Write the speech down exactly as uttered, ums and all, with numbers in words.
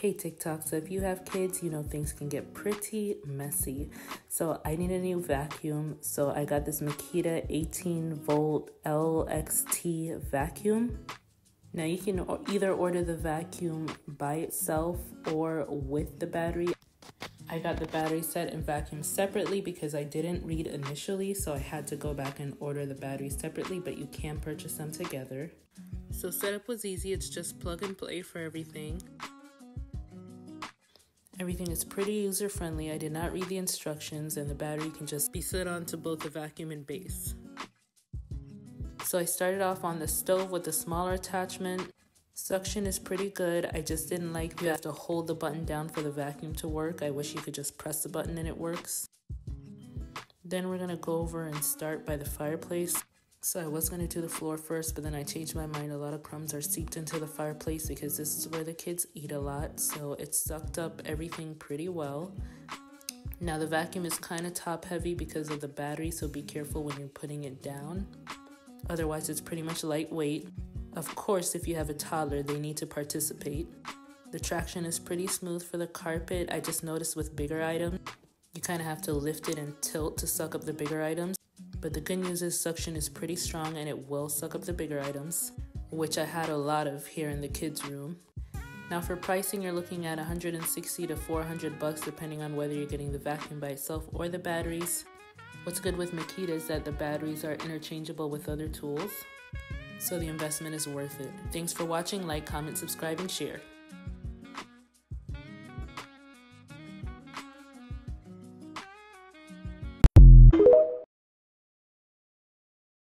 Hey TikTok, so if you have kids, you know things can get pretty messy. So I need a new vacuum. So I got this Makita eighteen volt L X T vacuum. Now you can either order the vacuum by itself or with the battery. I got the battery set and vacuum separately because I didn't read initially, so I had to go back and order the battery separately, but you can purchase them together. So setup was easy, it's just plug and play for everything. Everything is pretty user-friendly. I did not read the instructions, and the battery can just be set onto both the vacuum and base. So I started off on the stove with the smaller attachment. Suction is pretty good. I just didn't like you have to hold the button down for the vacuum to work. I wish you could just press the button and it works. Then we're gonna go over and start by the fireplace. So I was gonna do the floor first, but then I changed my mind. A lot of crumbs are seeped into the fireplace because this is where the kids eat a lot. So it sucked up everything pretty well. Now the vacuum is kind of top heavy because of the battery, so be careful when you're putting it down. Otherwise it's pretty much lightweight. Of course, if you have a toddler, they need to participate. The traction is pretty smooth for the carpet. I just noticed with bigger items, you kind of have to lift it and tilt to suck up the bigger items. But the good news is suction is pretty strong and it will suck up the bigger items, which I had a lot of here in the kids' room. Now for pricing, you're looking at one hundred sixty to four hundred bucks depending on whether you're getting the vacuum by itself or the batteries. What's good with Makita is that the batteries are interchangeable with other tools, so the investment is worth it. Thanks for watching. Like, comment, subscribe, and share.